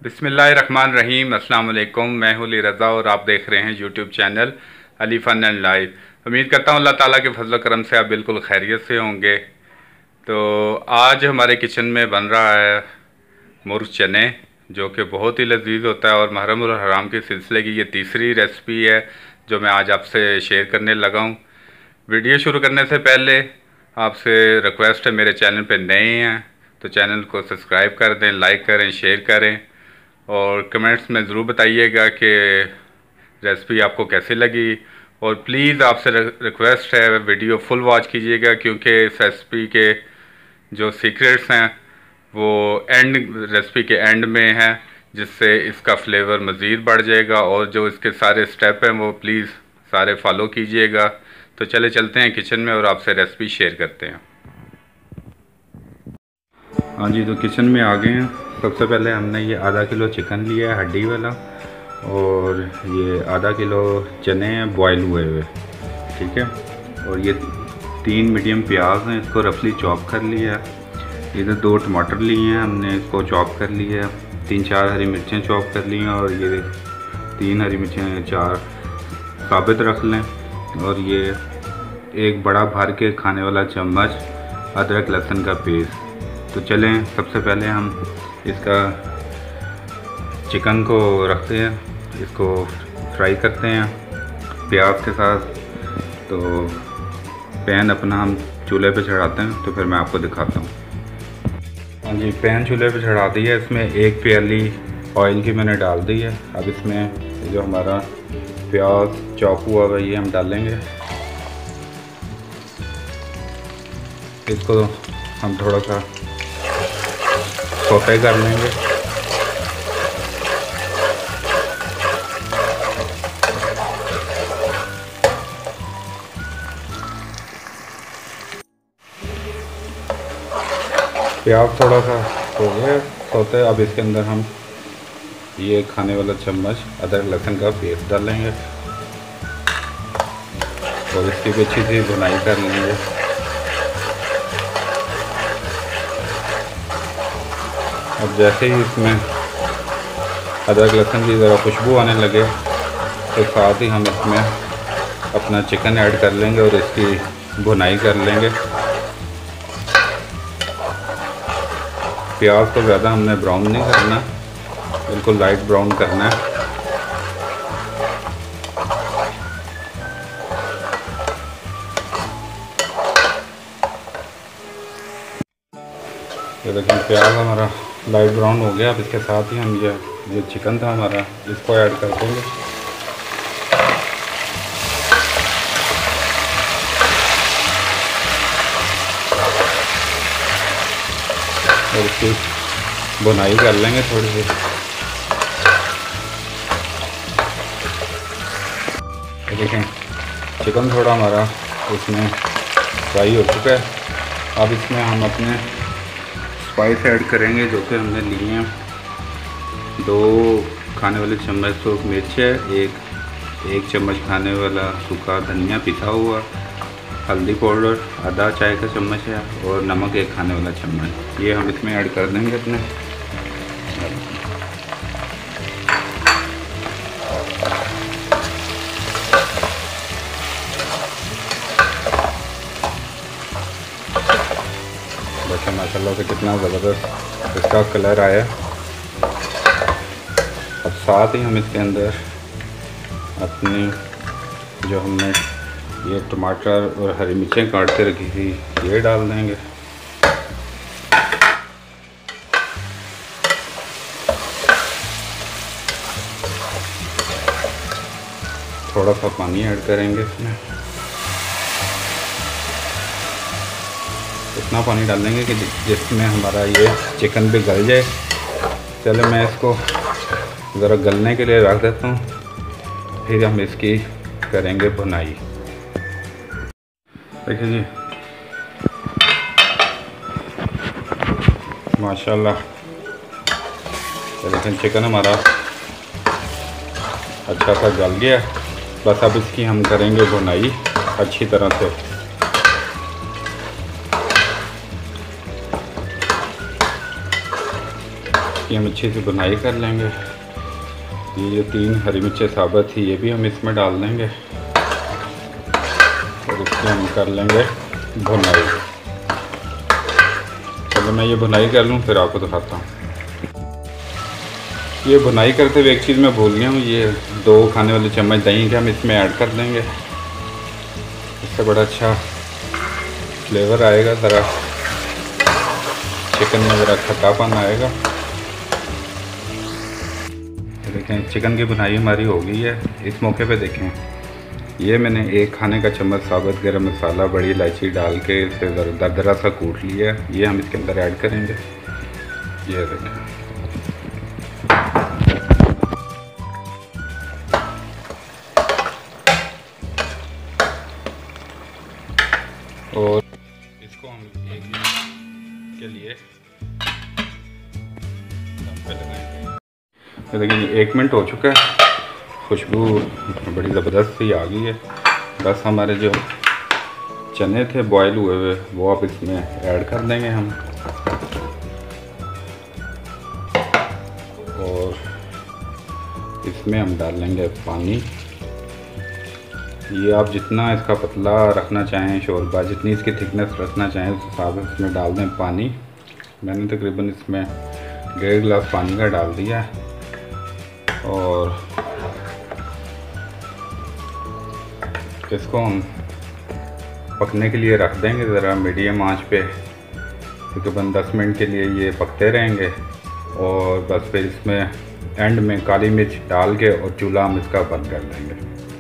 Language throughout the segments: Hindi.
बिस्मिल्लाहिर्रहमानिर्रहीम। अस्सलाम वालेकुम। मैं हूँ अली रज़ा और आप देख रहे हैं YouTube channel Ali fun and live. उम्मीद करता हूँ अल्लाह ताला के फजल करम से आप बिल्कुल खैरियत से होंगे। तो आज हमारे किचन में बन रहा है मुर्ग चने, जो कि बहुत ही लजीज होता है और महरम और हराम के सिलसिले की ये तीसरी रेसिपी है जो मैं आज आपसे शेयर करने लगा हूँ। वीडियो शुरू करने से पहले आपसे रिक्वेस्ट है, मेरे चैनल पे नए हैं तो चैनल को सब्सक्राइब कर दें, लाइक करें, शेयर करें और कमेंट्स में ज़रूर बताइएगा कि रेसिपी आपको कैसी लगी। और प्लीज़ आपसे रिक्वेस्ट है, वीडियो फुल वॉच कीजिएगा क्योंकि इस रेसिपी के जो सीक्रेट्स हैं वो रेसिपी के एंड में है, जिससे इसका फ्लेवर मज़ीद बढ़ जाएगा। और जो इसके सारे स्टेप हैं वो प्लीज़ सारे फॉलो कीजिएगा। तो चले चलते हैं किचन में और आपसे रेसिपी शेयर करते हैं। हाँ जी, तो किचन में आ गए हैं। सबसे पहले हमने ये आधा किलो चिकन लिया है हड्डी वाला, और ये आधा किलो चने हैं बॉयल हुए हुए, ठीक है। और ये 3 मीडियम प्याज हैं, इसको रफली चॉप कर लिया है। इधर 2 टमाटर लिए हैं हमने, इसको चॉप कर लिया है। 3-4 हरी मिर्चें चॉप कर ली हैं, और ये 3 हरी मिर्चें 4 साबित रख लें। और ये एक बड़ा भर के खाने वाला चम्मच अदरक लहसुन का पेस्ट। तो चलें, सबसे पहले हम इसका चिकन को रखते हैं, इसको फ्राई करते हैं प्याज के साथ। तो पैन अपना हम चूल्हे पे चढ़ाते हैं, तो फिर मैं आपको दिखाता हूँ। हाँ जी, पैन चूल्हे पे चढ़ा दी है। इसमें 1 प्याली ऑयल की मैंने डाल दी है। अब इसमें जो हमारा प्याज चॉप हुआ हुआ ये हम डालेंगे। इसको हम थोड़ा सा सौते कर लेंगे। प्याज थोड़ा सा हो गया सौते। अब इसके अंदर हम ये खाने वाला चम्मच अदरक लहसुन का पेस्ट डालेंगे और इसकी भी अच्छी सी भुनाई कर लेंगे। अब जैसे ही इसमें अदरक लहसुन की ज़रा खुशबू आने लगे तो साथ ही हम इसमें अपना चिकन ऐड कर लेंगे और इसकी भुनाई कर लेंगे। प्याज को ज़्यादा हमने ब्राउन नहीं करना, बिल्कुल लाइट ब्राउन करना है। ये देखिए प्याज हमारा लाइट ब्राउन हो गया। अब इसके साथ ही हम ये चिकन था हमारा, इसको ऐड कर देंगे। और इसकी बुनाई कर लेंगे थोड़ी सी। देखें चिकन थोड़ा हमारा इसमें फ्राई हो चुका है। अब इसमें हम अपने स्पाइस ऐड करेंगे जो कि हमने लिए हैं। 2 खाने वाले चम्मच सूख मिर्च है, एक चम्मच खाने वाला सूखा धनिया पिसा हुआ, हल्दी पाउडर आधा चाय का चम्मच है, और नमक 1 खाने वाला चम्मच। ये हम इसमें ऐड कर देंगे अपने। देखिए माशाल्लाह से कितना ज़बरदस्त इसका कलर आया। अब साथ ही हम इसके अंदर अपनी जो हमने ये टमाटर और हरी मिर्चें काट के रखी थी ये डाल देंगे। थोड़ा सा पानी ऐड करेंगे इसमें। इतना पानी डालेंगे कि जिसमें हमारा ये चिकन भी गल जाए। चलो मैं इसको ज़रा गलने के लिए रख देता हूँ, फिर हम इसकी करेंगे भुनाई। देखिए जी माशाल्लाह, लेकिन चिकन हमारा अच्छा सा गल गया। बस अब इसकी हम करेंगे भुनाई अच्छी तरह से। इसकी हम अच्छे से बुनाई कर लेंगे। ये जो 3 हरी मिर्चें साबुत थी ये भी हम इसमें डाल देंगे और इसकी हम कर लेंगे भुनाई। चलो मैं ये भुनाई कर लूँ फिर आपको दिखाता हूँ। ये भुनाई करते हुए एक चीज़ मैं भूल गया हूँ, ये 2 खाने वाले चम्मच दही के हम इसमें ऐड कर देंगे। इससे बड़ा अच्छा फ्लेवर आएगा, ज़रा चिकन में ज़रा खट्टापन आएगा। देखें चिकन की बुनाई हमारी हो गई है। इस मौके पे देखें ये मैंने 1 खाने का चम्मच साबुत गरम मसाला बड़ी इलायची डाल के इसे दरदरा सा कूट लिया है। ये हम इसके अंदर ऐड करेंगे। ये देखें और इसको हम 1 मिनट के लिए दम पे लगाएंगे। तो देखिए 1 मिनट हो चुका है, खुशबू बड़ी ज़बरदस्त सी आ गई है। बस हमारे जो चने थे बॉयल हुए हुए वो आप इसमें ऐड कर देंगे हम, और इसमें हम डाल लेंगे पानी। ये आप जितना इसका पतला रखना चाहें शोरबा, जितनी इसकी थिकनेस रखना चाहें उस हिसाब से इसमें डाल दें पानी। मैंने तकरीबन इसमें 1.5 गिलास पानी का डाल दिया है और इसको हम पकने के लिए रख देंगे ज़रा मीडियम आंच पे। तकरीबन 10 मिनट के लिए ये पकते रहेंगे और बस फिर इसमें एंड में काली मिर्च डाल के और चूल्हा हम इसका बंद कर देंगे।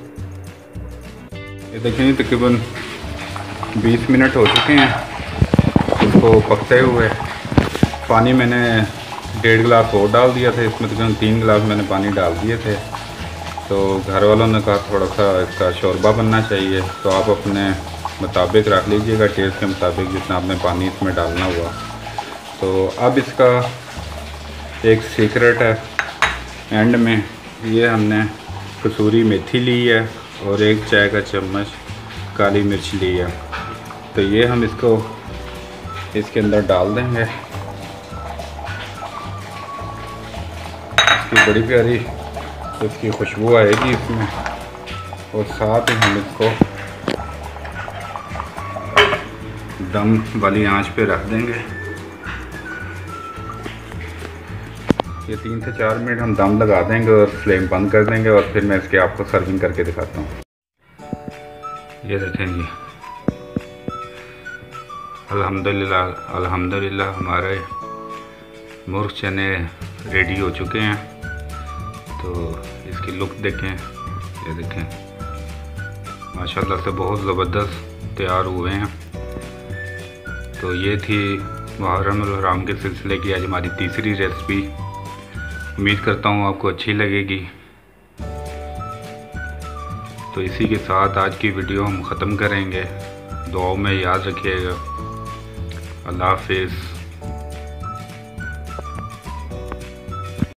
ये देखेंगे तकरीबन 20 मिनट हो चुके हैं इसको पकते हुए। पानी मैंने 1.5 गिलास और डाल दिया था, इसमें तकरीबन 3 गिलास मैंने पानी डाल दिए थे। तो घर वालों ने कहा थोड़ा सा इसका शोरबा बनना चाहिए, तो आप अपने मुताबिक रख लीजिएगा, टेस्ट के मुताबिक जितना आपने पानी इसमें डालना हुआ। तो अब इसका एक सीक्रेट है, एंड में ये हमने कसूरी मेथी ली है और 1 चाय का चम्मच काली मिर्च ली है। तो ये हम इसको इसके अंदर डाल देंगे। इसकी बड़ी प्यारी इसकी खुशबू आएगी इसमें, और साथ ही हम इसको दम वाली आंच पे रख देंगे। ये 3 से 4 मिनट हम दम लगा देंगे और फ्लेम बंद कर देंगे, और फिर मैं इसके आपको सर्विंग करके दिखाता हूँ। ये देखें जी, अल्हम्दुलिल्लाह अल्हम्दुलिल्लाह हमारे मुर्ग चने रेडी हो चुके हैं। तो इसकी लुक देखें, ये देखें माशाल्लाह से बहुत ज़बरदस्त तैयार हुए हैं। तो ये थी मुहर्रम और हराम के सिलसिले की आज हमारी तीसरी रेसिपी। उम्मीद करता हूँ आपको अच्छी लगेगी। तो इसी के साथ आज की वीडियो हम ख़त्म करेंगे। दुआओं में याद रखिएगा। अल्लाह हाफिज़।